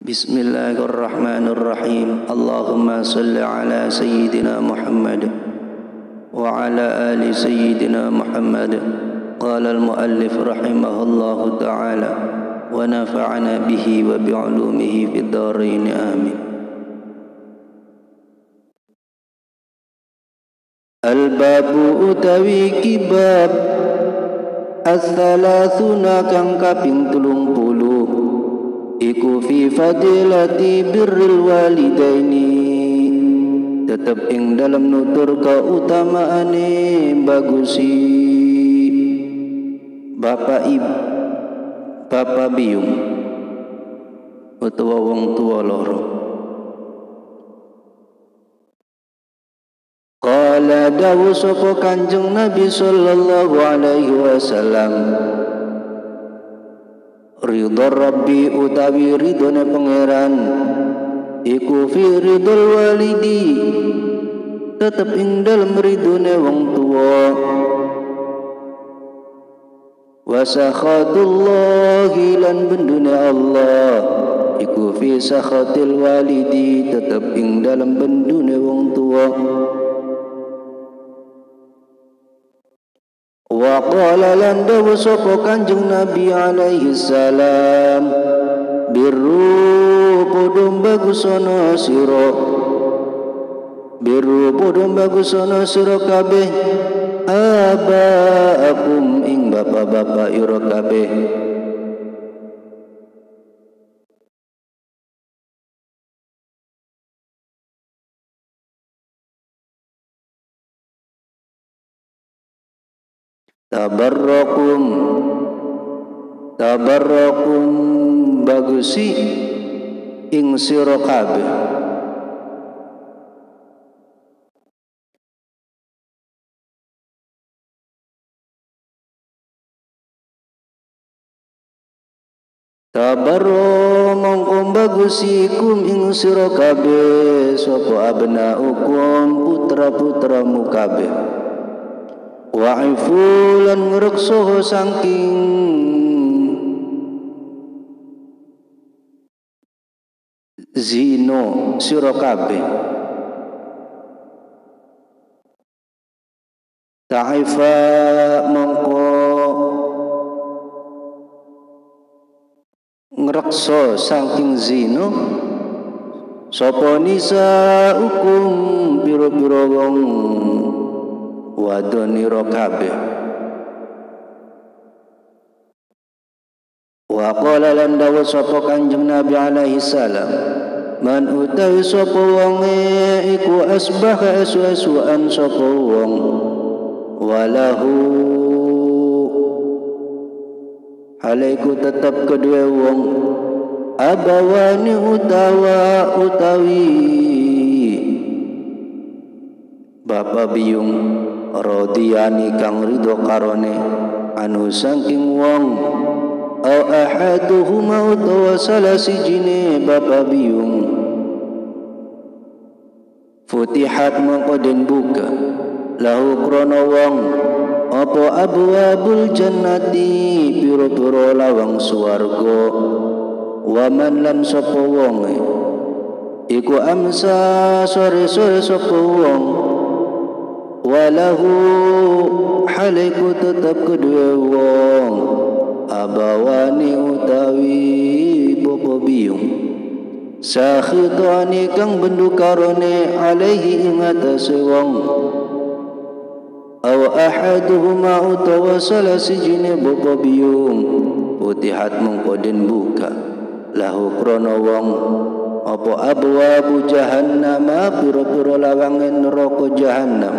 Bismillahirrahmanirrahim. Allahumma salli ala sayyidina Muhammad wa ala ali sayyidina Muhammad. Qala al-muallif rahimahullahu ta'ala wa nafa'ana bihi wa bi'ulumihi fid dharain amin. Al-babu utawi kibab as-salathuna kang kaping 30 iku fi fadilati birril walidaini, tetep ing dalam nutur keutamaane bagusi bapak biyung utawa wong tua loro. Qala dawu sapa Kanjeng Nabi sallallahu alaihi wasallam, ridho Rabbi utawi ridhone pangeran iku fi ridhol walidi, tetep ing dalem ridhone wong tuwa. Wa sakhatullahi lan bendune Allah iku fi sakhatil walidi, tetep ing dalem bendune wong tuwa. Wa qala lan dawu sapa Kanjeng Nabi alaihi salam, birru podho bagusono sira, birru podho bagusono sira kabeh abaakum ing bapak-bapak ira kabeh. Tabarrakum bagusi ing sira kabeh. Tabarro mongko bagusikum ing sira kabeh sapa abnaukum putra-putramu kabeh. Wa'ifu lan ngrekso saking zino sira kabeh. Ta'ifa mongko ngrekso saking zino sapa nisa ukum pira-pira wong wadonira kabeh. Wa qala lan dawu sapa Kanjeng Nabi alaihi salam, man utawi sapa wonge iku asbaha esu-esuan sapa wong walahu alaiku tetap kedua wong abawani utawi bapak biyung radiyani kang ridho karone anu saking wong au ahaduhuma utawa salah sijine bapak biyung futihat mongko den buka lahu krana wong apa abwabul jannati pira-pira lawang swarga. Wa man lan sapa wong iku amsa sore-sore sapa wong walahu haliku tetap kedua wong abawani utawi bapa biyung sakhidani kang bendukarone alaihi ing atase wong aw ahaduhuma utawa salah sijine bapa biyung putihat mongko den buka lahu krana wong apa abwabu jahannam pira-pira lawangan neraka jahannam.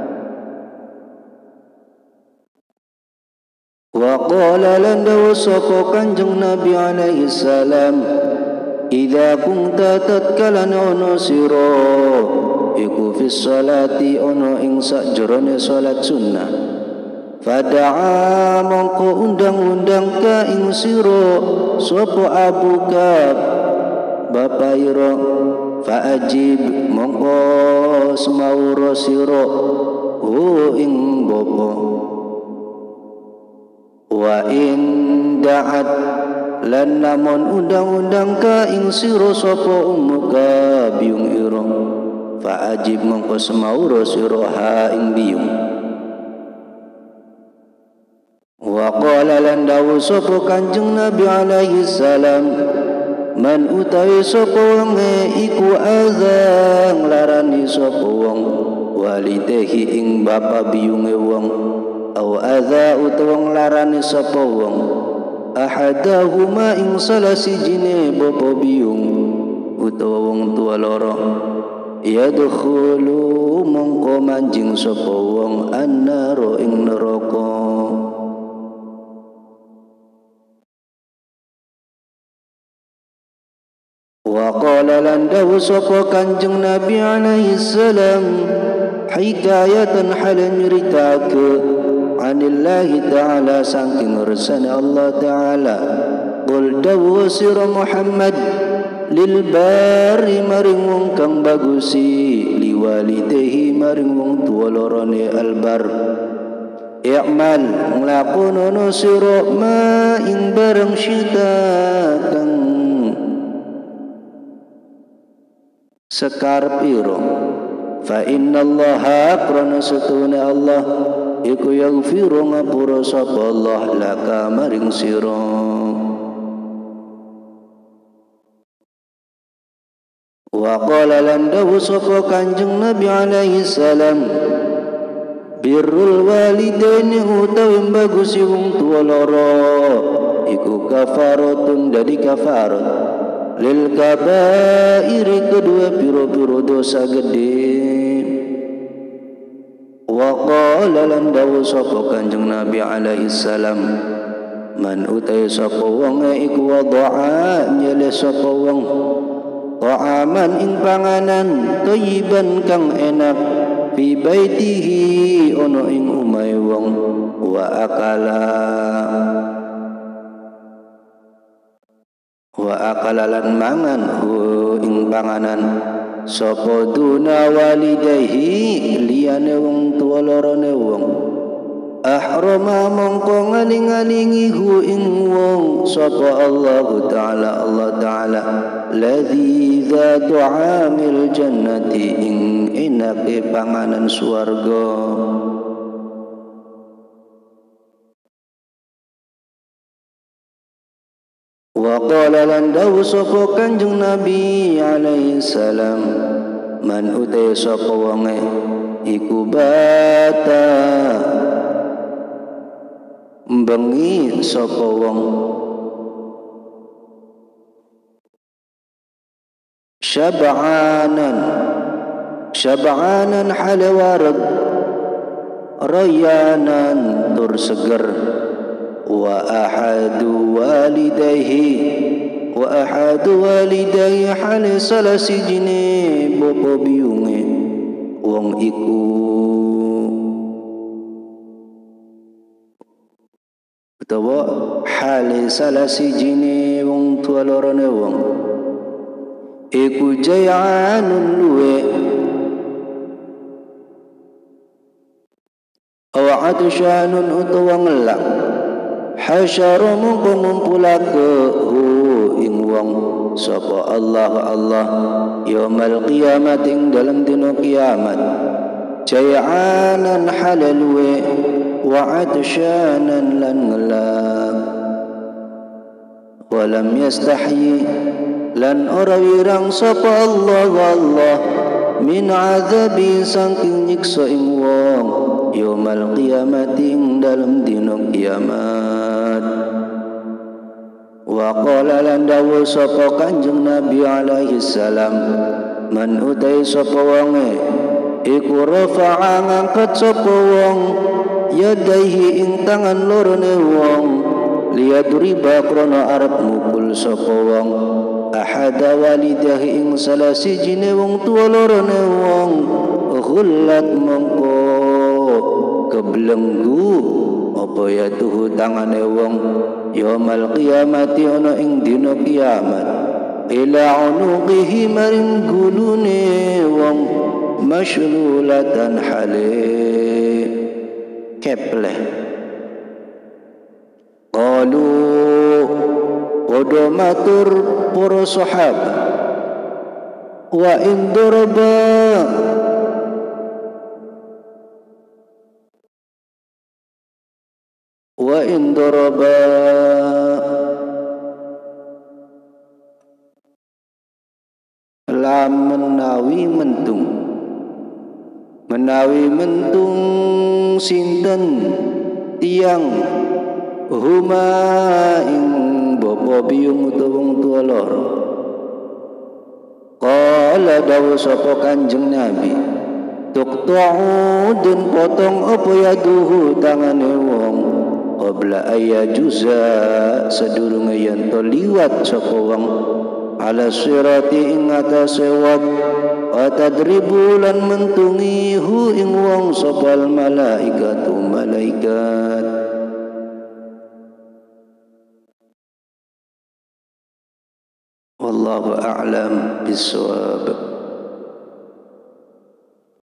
Wa qala lan dawu sapa Kanjeng Nabi alaihi salam, idza kunta tatkalan ono sira iku fi sholati ono ing sakjroning salat sunnah, fada'a mongko undang-undang ka ing sira sapa abuka bapak ira, faajib mongko semaura sira ing bapa. Wa in da'at lan namun undang-undang ka ing sira sapa umuka biung ira fa ajib mongko semaura sira ha ing biung. Wa qala lan dawu sapa Kanjeng Nabi alaihi salam man utawi sapa wong iku azang larani sapa wong walidehi ing bapa biyunge wong au adza utawa larani sapa wong ahadahuma ing salah sijine bapa biyung utawa wong tua loro yadkhulu mongko manjing sapa wong annaro ing neraka. Wa qala lan dawu sapa Kanjeng Nabi alaihi salam hikayatan halan nyritake anillahi ta'ala saking ngersane Allah ta'ala qul dawu sira Muhammad lil bari maring wong kang bagusi liwalidehi maring wong tuwa lorone albar i'mal nglakonono sira ma ing bareng syita kang sekar piro fa innallaha krana setuna Allah iku yaghfiru ngapura sapa Allah laka maring sira. Wa qala lan dawu sapa Kanjeng Nabi alaihi salam birrul walidaini utawi bagusi wong tuwa loro iku kafaratun dari kafarat lil kabairi kedua piro-piro dosa gede. Wa qala lan dawu sapa Kanjeng Nabi alaihi salam man utai sapa wong iku wada'a nyele sapa wong ta'aman ing panganan thayyiban kang enak fi baitihi ono ing umahe wong wa akalalan mangan ing panganan sapa duna walidayhi liyane wong tuwa lorone wong ahrama mongko ngaling-alingi ing wong sapa Allah Ta'ala ladzi dzatu amil jannati ing enake panganan swarga. Wa qala lan dawu sapa Kanjeng Nabi alaihi salam man utai sapa wonge iku bata bengi sapa wong syab'anan halawarad rayanan tur seger wa ahadu walidayhi hal salasijine bapa biyunge wong iku utawa hal salasijine wong tuwa lorone wong iku jayanun luwe aw atsyanun utawa ngelak hasyara mongko ngumpulake ing wong sapa Allah yaumul qiyamah ing dalam dina kiamat jayanan halalwe wa atsyanan lan ngelak walam yastahyi lan ora wirang sapa Allah min azabi saking nyiksa ing wong yaumul qiyamah ing dalam dina kiamat. Wa qala lan dawu sapa Kanjeng Nabi alaihi salam man utai sapa wonge iku rafa'a ngangkat sapa wong yadaihi ing tangan lorone wong liyadriba krana arep mukul sapa wong ahada walidahi ing salah sijine wong tuwa lorone wong ghullat mongko keblenggu apa ya tuhu tangane wong yaumul qiyamati ana ing dina kiamat ila unuqihi maring gulune wong masylulatan hale kepleh qalu Podo matur para sahabat, wa in daraba menawi mentung sinten tiang huma ing bapa biyung utawa wong tua loro. Qala dawu sapa Kanjeng Nabi, tuqta'u den potong apa yaduhu tangane wong qabla ayajuza sadurunge yen to liwat sapa wong ala sirati ing atase wat wa tadribu lan mentungi hu ing wong sapal malaikatu malaikat. Wallahu a'lam bissawab.